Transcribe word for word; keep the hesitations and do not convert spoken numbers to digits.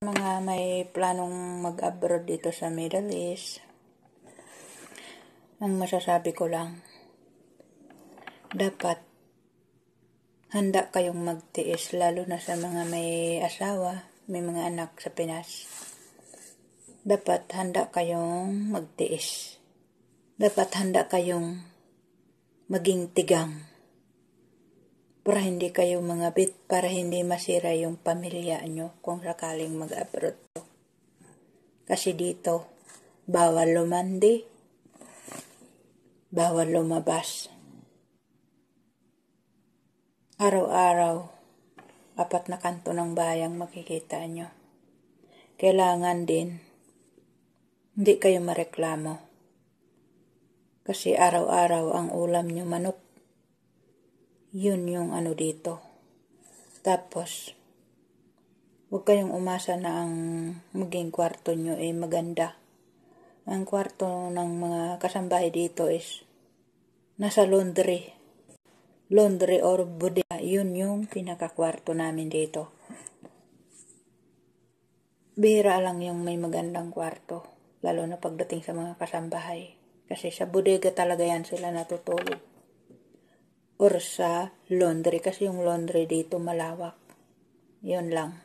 Mga may planong mag-abroad dito sa Middle East, ang masasabi ko lang, dapat handa kayong magtiis, lalo na sa mga may asawa, may mga anak sa Pinas. Dapat handa kayong magtiis. Dapat handa kayong maging tigang para hindi kayo mangabit, para hindi masira yung pamilya nyo kung sakaling mag-abroad. Kasi dito, bawal lumandi, bawal lumabas. Araw-araw, apat na kanto ng bayang makikita nyo. Kailangan din, hindi kayo mareklamo. Kasi araw-araw ang ulam nyo manok. Yun yung ano dito. Tapos, huwag kayong umasa na ang maging kwarto nyo ay maganda. Ang kwarto ng mga kasambahay dito is nasa laundry. Laundry or bodega. Yun yung pinakakwarto namin dito. Bihira lang yung may magandang kwarto. Lalo na pagdating sa mga kasambahay. Kasi sa bodega talaga yan sila natutulog. Or sa laundry. Kasi yung laundry dito malawak. Yun lang.